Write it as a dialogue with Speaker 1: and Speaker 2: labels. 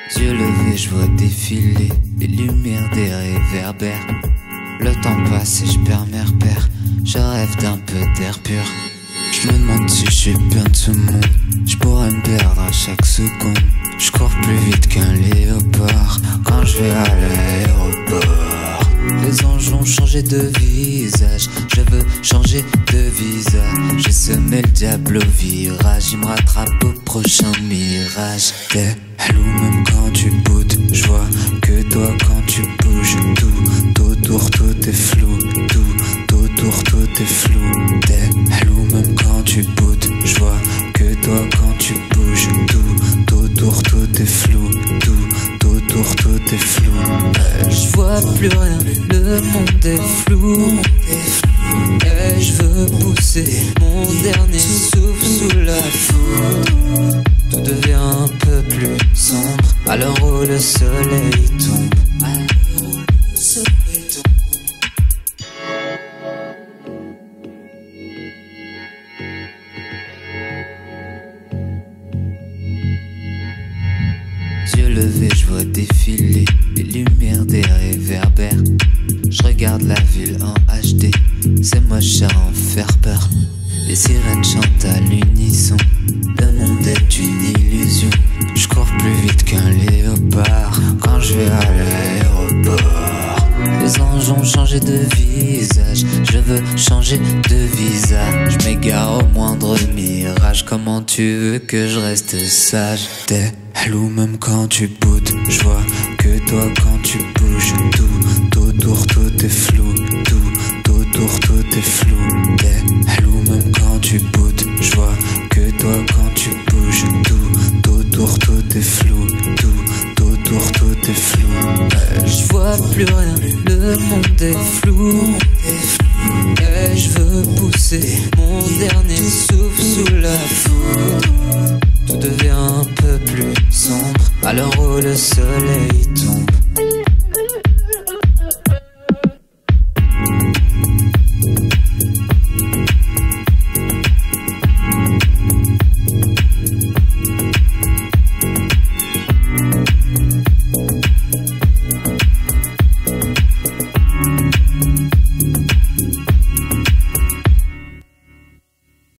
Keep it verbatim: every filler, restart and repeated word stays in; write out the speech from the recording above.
Speaker 1: Yeux levés, je vois défiler les lumières des réverbères. Le temps passe et je perds mes repères. Je rêve d'un peu d'air pur. Je me demande si je suis bien de ce monde. Je pourrais me perdre à chaque seconde. Je cours plus vite qu'un léopard quand je vais à l'aéroport. Les anges ont changé de visage. Je veux changer de visage. J'ai semé le diable au virage. Il me rattrape au prochain mirage. T'es hello même quand tu boudes. Je vois que toi quand tu bouges. Tout autour, tout est flou. Tout autour, tout est flou. T'es hello même quand tu boudes. Je vois que toi quand tu bouges. Tout autour, tout est flou. Tout autour, tout est flou. Euh, je vois plus rien. Le monde est flou. Et je veux pousser mon dernier souffle sous la foudre. Tout devient un peu plus sombre à l'heure où le soleil tombe. À l'heure où le soleil tombe. Yeux levés, je vois défiler les lumières des réverbères. Je regarde la ville en H D, c'est moche à en faire peur. Les sirènes chantent à l'unisson, le monde est une illusion. Je cours plus vite qu'un léopard quand je vais à l'aéroport. Les anges ont changé de visage, je veux changer de visage. Je m'égare au moindre mirage, comment tu veux que je reste sage? T'es hello même quand tu boudes, je vois que toi quand tu bouges. Tout autour, tout est flou, tout autour, tout est flou. T'es hello même quand tu boudes, je vois que toi quand tu bouges. Tout autour, tout est flou, tout autour, tout est flou. Euh, je vois plus rien, le monde est flou. Et je veux pousser mon dernier souffle sous la foudre. Tout devient un peu plus sombre à l'heure où le soleil tombe.